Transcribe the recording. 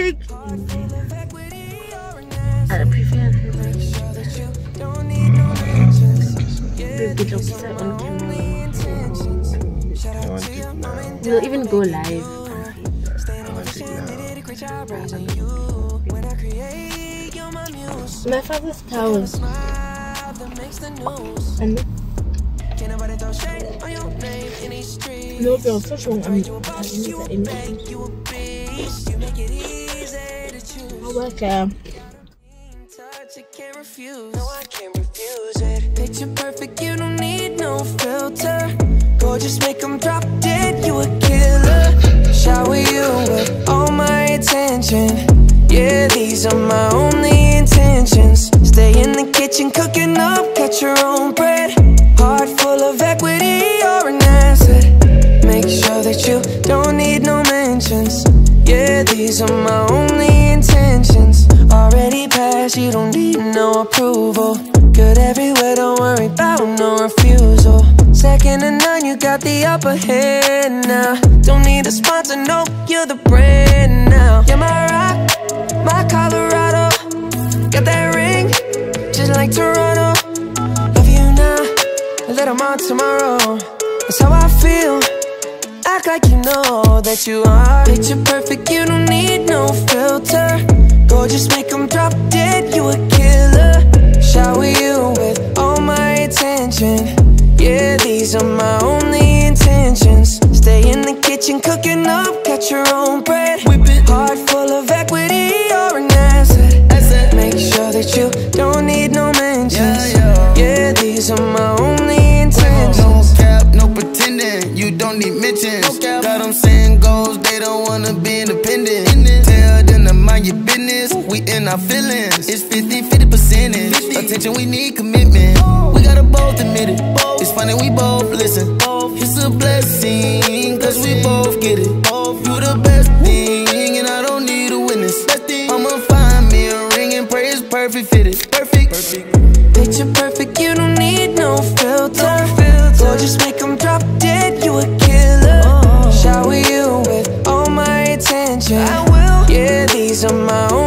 like I prefer on camera. We'll even go live. My father's towels. And no, girl, so strong. Welcome. No, I can't refuse it. Picture perfect, you don't need no filter. Gorgeous, make them drop dead, you a killer. Shower you with all my attention. Yeah, these are my only intentions. Stay in the kitchen, cooking up, catch your own bread. Heart full of equity, you're an asset. Make sure that you don't need no mentions. Yeah, these are my only intentions. Already passed, you don't need no approval. Good everywhere, don't worry about no refusal. Second to none, you got the upper hand now. Don't need a sponsor, no, you're the brand now. You're my rock, my Colorado. Got that ring, just like Toronto. Love you now, a little more tomorrow. That's how I feel. Act like you know that you are. Picture perfect, you don't need no filter. Gorgeous, make them drop dead, you a killer. Shower you with all my attention. Yeah, these are my only intentions. Stay in the kitchen, cooking up, catch your own bread. Heart full of equity, you're an asset. Make sure that you don't need no mentions. Yeah, these are my only intentions. No cap, no pretending, you don't need mentions. Got them saying goals, they don't wanna be independent. Tell them to mind your business, we in our feelings. It's 50-50 percentage. Attention, we need commitment. We gotta both admit it. It's funny, we both listen. It's a blessing, cause we both get it. You the best thing, and I don't need a witness. I'ma find me a ring and pray it's perfect fitted. Perfect. Picture perfect, you don't need no filter. Gorgeous, make them drop dead, you a killer. Shower you with all my attention. I will. Yeah, these are my own